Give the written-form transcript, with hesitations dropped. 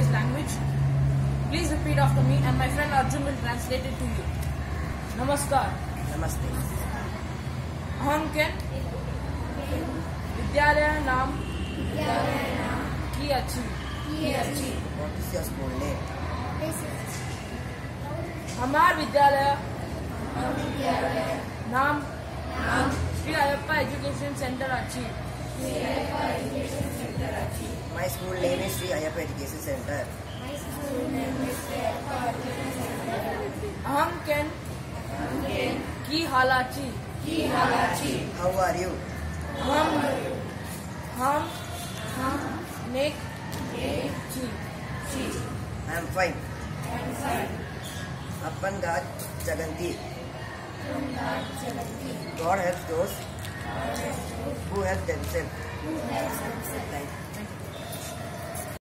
today's language. Please repeat after me and my friend Arjun will translate it to you. Namaskar. Namaste. Aham Ken. Vidyalaya naam. Ki achi. What is your school name? हमार विद्यालय नाम Shri Ayyappa education centre अच्छी. My school name is Sri Ayappa Education Center. अहम केन की हालाची. How are you? हम नेक छी. I am fine. Appan God Jaganti. God helps those who help themselves. Thank you.